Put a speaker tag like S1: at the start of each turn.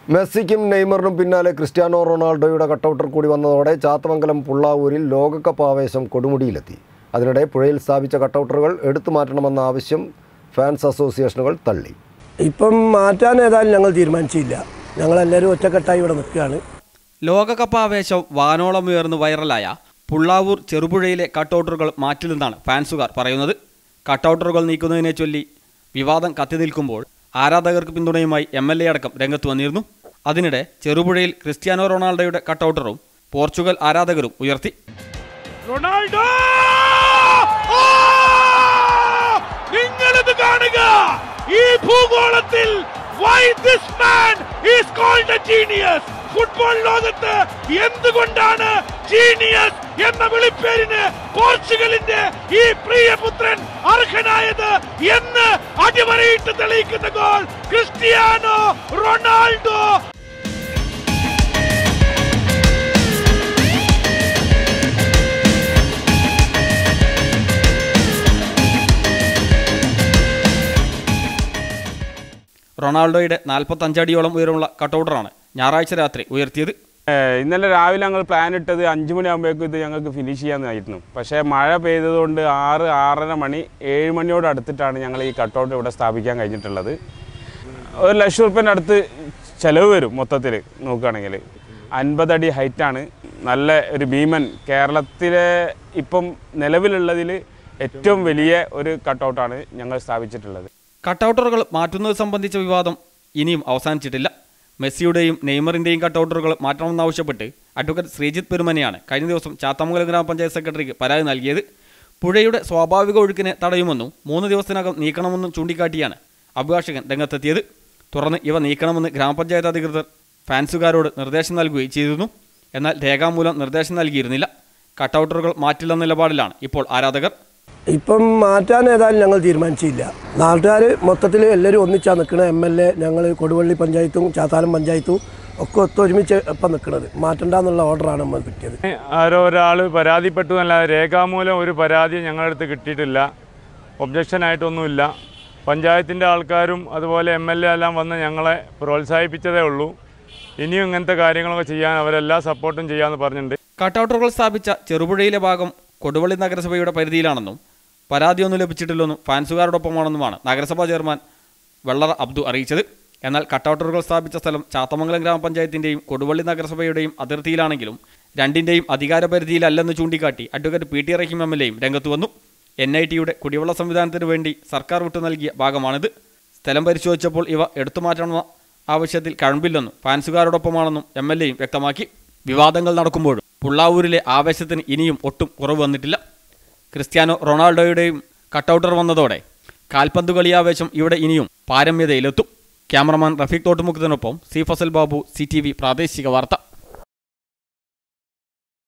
S1: മെസ്സിക്കും നെയ്മറിനും പിന്നാലെ ക്രിസ്ത്യാനോ റൊണാൾഡോയുടെ കട്ടൗട്ടർ കൂടി വന്നതോടെ ചാത്തമംഗലം പുള്ളാവൂരിൽ ലോകകപ്പ് ആവേശം കൊടുമുടിയിലെത്തി. അതിനിടെ പുഴയിൽ സ്ഥാപിച്ച കട്ടൗട്ടറുകൾ എടുത്തു മാറ്റണമെന്ന ആവശ്യം ഫാൻസ് അസോസിയേഷനുകൾ തള്ളി.
S2: ഇപ്പം മാറ്റാൻ ഏതായാലും ഞങ്ങൾ തീരുമാനിച്ചില്ല. ഞങ്ങളെല്ലാവരും ഒറ്റക്കെട്ടായി ഇവിടെ നിൽക്കുകയാണ്.
S3: ലോകകപ്പ് ആവേശം വാനോളം ഉയർന്ന് വൈറലായ പുള്ളാവൂർ ചെറുപുഴയിലെ കട്ടൗട്ടറുകൾ മാറ്റില്ലെന്നാണ് ഫാൻസുകാർ പറയുന്നത്. കട്ടൗട്ടറുകൾ നീക്കുന്നതിനെ ചൊല്ലി വിവാദം കത്തി നിൽക്കുമ്പോൾ ആരാധകർക്ക് പിന്തുണയുമായി MLA അടക്കം രംഗത്ത് വന്നിരുന്നു. അതിനിടെ ചെറുപുഴയിൽ ക്രിസ്ത്യാനോ റൊണാൾഡോയുടെ കട്ടൗട്ടറും പോർച്ചുഗൽ ആരാധകരും ഉയർത്തി.
S4: റൊണാൾഡോ നിങ്ങളിത് കാണുക, ഈ ഭൂഗോളത്തിൽ why this man is called a genius. ഫുട്ബോൾ ലോകത്ത് എന്തുകൊണ്ടാണ് ജീനിയസ് എന്ന വിളിപ്പേരിന് പോർച്ചുഗലിന്റെ ഈ പ്രിയപുത്രൻ അർഹനായത് എന്ന് അടിവരയിട്ട് തെളിയിക്കുന്ന ഗോൾ ക്രിസ്ത്യാനോ റൊണാൾഡോ.
S3: റൊണാൾഡോയുടെ 45 അടിയോളം ഉയരമുള്ള കട്ടൗട്ടറാണ് ഞായറാഴ്ച രാത്രി ഉയർത്തിയത്.
S5: ഇന്നലെ രാവിലെ ഞങ്ങൾ പ്ലാൻ ഇട്ടത് 5 മണിയാകുമ്പോഴേക്കും ഇത് ഞങ്ങൾക്ക് ഫിനിഷ് ചെയ്യാമെന്നായിരുന്നു. പക്ഷേ മഴ പെയ്തതുകൊണ്ട് 6-6:30 മണി 7 മണിയോട് അടുത്തിട്ടാണ് ഞങ്ങൾ ഈ കട്ടൗട്ട് ഇവിടെ സ്ഥാപിക്കാൻ കഴിഞ്ഞിട്ടുള്ളത്. 1 ലക്ഷം റുപ്യേൻ്റെ അടുത്ത് ചിലവ് വരും മൊത്തത്തിൽ നോക്കുകയാണെങ്കിൽ. 50 അടി ഹൈറ്റാണ്. നല്ല ഒരു ഭീമൻ, കേരളത്തിലെ ഇപ്പം നിലവിലുള്ളതിൽ ഏറ്റവും വലിയ ഒരു കട്ടൗട്ടാണ് ഞങ്ങൾ സ്ഥാപിച്ചിട്ടുള്ളത്.
S3: കട്ടൗട്ടറുകൾ മാറ്റുന്നത് സംബന്ധിച്ച വിവാദം ഇനിയും അവസാനിച്ചിട്ടില്ല. മെസ്സിയുടെയും നെയ്മറിൻ്റെയും കട്ടൗട്ടറുകൾ മാറ്റണമെന്നാവശ്യപ്പെട്ട് അഡ്വക്കേറ്റ് ശ്രീജിത്ത് പെരുമനെയാണ് കഴിഞ്ഞ ദിവസം ചാത്തമംഗലം ഗ്രാമപഞ്ചായത്ത് സെക്രട്ടറിക്ക് പരാതി നൽകിയത്. പുഴയുടെ സ്വാഭാവിക ഒഴുക്കിനെ തടയുമെന്നും 3 ദിവസത്തിനകം നീക്കണമെന്നും ചൂണ്ടിക്കാട്ടിയാണ് അഭിഭാഷകൻ രംഗത്തെത്തിയത്. തുടർന്ന് ഇവ നീക്കണമെന്ന് ഗ്രാമപഞ്ചായത്ത് അധികൃതർ ഫാൻസുകാരോട് നിർദ്ദേശം നൽകുകയും ചെയ്തിരുന്നു. എന്നാൽ രേഖാമൂലം നിർദ്ദേശം നൽകിയിരുന്നില്ല. കട്ടൗട്ടറുകൾ മാറ്റില്ലെന്ന നിലപാടിലാണ് ഇപ്പോൾ ആരാധകർ.
S2: ഇപ്പം മാറ്റാൻ ഏതായാലും ഞങ്ങൾ തീരുമാനിച്ചില്ല. നാട്ടുകാർ മൊത്തത്തിൽ എല്ലാവരും ഒന്നിച്ചാണ് നിൽക്കുന്നത്. MLA, ഞങ്ങൾ കൊടുവള്ളി പഞ്ചായത്തും ചാത്താലം പഞ്ചായത്തും ഒക്കെ ഒത്തൊരുമിച്ച് ഇപ്പം നിൽക്കുന്നത്. മാറ്റണ്ടെന്നുള്ള ഓർഡറാണ് നമ്മൾ കിട്ടിയത്.
S6: ആരോ ഒരാൾ പരാതിപ്പെട്ടു എന്നല്ലാതെ രേഖാമൂലം ഒരു പരാതി ഞങ്ങളുടെ അടുത്ത് കിട്ടിയിട്ടില്ല. ഒബ്ജക്ഷനായിട്ടൊന്നുമില്ല. പഞ്ചായത്തിൻ്റെ ആൾക്കാരും അതുപോലെ MLA എല്ലാം വന്ന് ഞങ്ങളെ പ്രോത്സാഹിപ്പിച്ചതേ ഉള്ളൂ. ഇനിയും ഇങ്ങനത്തെ കാര്യങ്ങളൊക്കെ ചെയ്യാൻ അവരെല്ലാ സപ്പോർട്ടും ചെയ്യാമെന്ന് പറഞ്ഞിട്ടുണ്ട്.
S3: കട്ടൗട്ടറുകൾ സ്ഥാപിച്ച ചെറുപുഴയിലെ ഭാഗം കൊടുവള്ളി നഗരസഭയുടെ പരിധിയിലാണെന്നും പരാതിയൊന്നും ലഭിച്ചിട്ടില്ലെന്നും ഫാൻസുകാരോടൊപ്പമാണെന്നുമാണ് നഗരസഭാ ചെയർമാൻ വെള്ളറ അബ്ദു അറിയിച്ചത്. എന്നാൽ കട്ടൗട്ടറുകൾ സ്ഥാപിച്ച സ്ഥലം ചാത്തമംഗലം ഗ്രാമപഞ്ചായത്തിൻ്റെയും കൊടുവള്ളി നഗരസഭയുടെയും അതിർത്തിയിലാണെങ്കിലും രണ്ടിൻ്റെയും അധികാരപരിധിയിലല്ലെന്ന് ചൂണ്ടിക്കാട്ടി അഡ്വക്കേറ്റ് PT റഹീം MLAയും രംഗത്ത് വന്നു. NITയുടെ കുടിവെള്ള സംവിധാനത്തിന് വേണ്ടി സർക്കാർ വിട്ടു നൽകിയ ഭാഗമാണിത്. സ്ഥലം പരിശോധിച്ചപ്പോൾ ഇവ എടുത്തുമാറ്റണമെന്ന ആവശ്യത്തിൽ കഴമ്പില്ലെന്നും ഫാൻസുകാരോടൊപ്പമാണെന്നും MLAയും വ്യക്തമാക്കി. വിവാദങ്ങൾ നടക്കുമ്പോഴും പുള്ളാവൂരിലെ ആവേശത്തിന് ഇനിയും ഒട്ടും കുറവ് വന്നിട്ടില്ല. ക്രിസ്ത്യാനോ റൊണാൾഡോയുടെയും കട്ടൗട്ടർ വന്നതോടെ കാൽപന്ത് കളിയാവേശം ഇവിടെ ഇനിയും പാരമ്യതയിലെത്തും. ക്യാമറമാൻ റഫീഖ് തോട്ടുമുഖത്തിനൊപ്പം C. ഫസൽ ബാബു, CTV പ്രാദേശിക വാർത്ത.